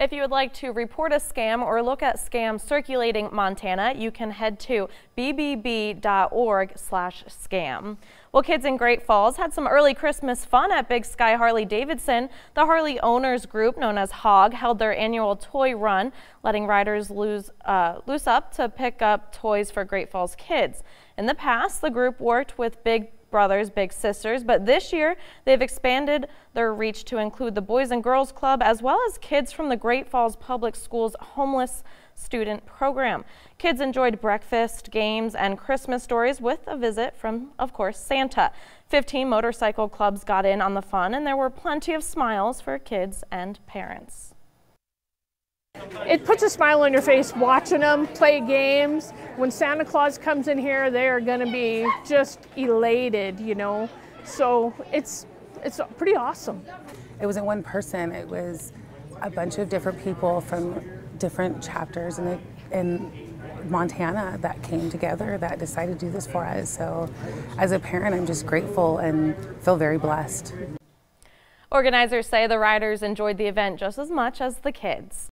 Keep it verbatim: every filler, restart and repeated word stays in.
If you would like to report a scam or look at scams circulating Montana, you can head to b b b dot org slash scam. Well, kids in Great Falls had some early Christmas fun at Big Sky Harley Davidson. The Harley Owners Group, known as HOG, held their annual toy run, letting riders lose, uh, loose up to pick up toys for Great Falls kids. In the past, the group worked with Big Brothers Big Sisters, but this year they've expanded their reach to include the Boys and Girls Club as well as kids from the Great Falls Public Schools Homeless Student Program. Kids enjoyed breakfast, games, and Christmas stories with a visit from, of course, Santa. fifteen motorcycle clubs got in on the fun, and there were plenty of smiles for kids and parents. It puts a smile on your face watching them play games. When Santa Claus comes in here, they are going to be just elated, you know. So it's it's pretty awesome. It wasn't one person. It was a bunch of different people from different chapters in, in Montana that came together that decided to do this for us. So as a parent, I'm just grateful and feel very blessed. Organizers say the riders enjoyed the event just as much as the kids.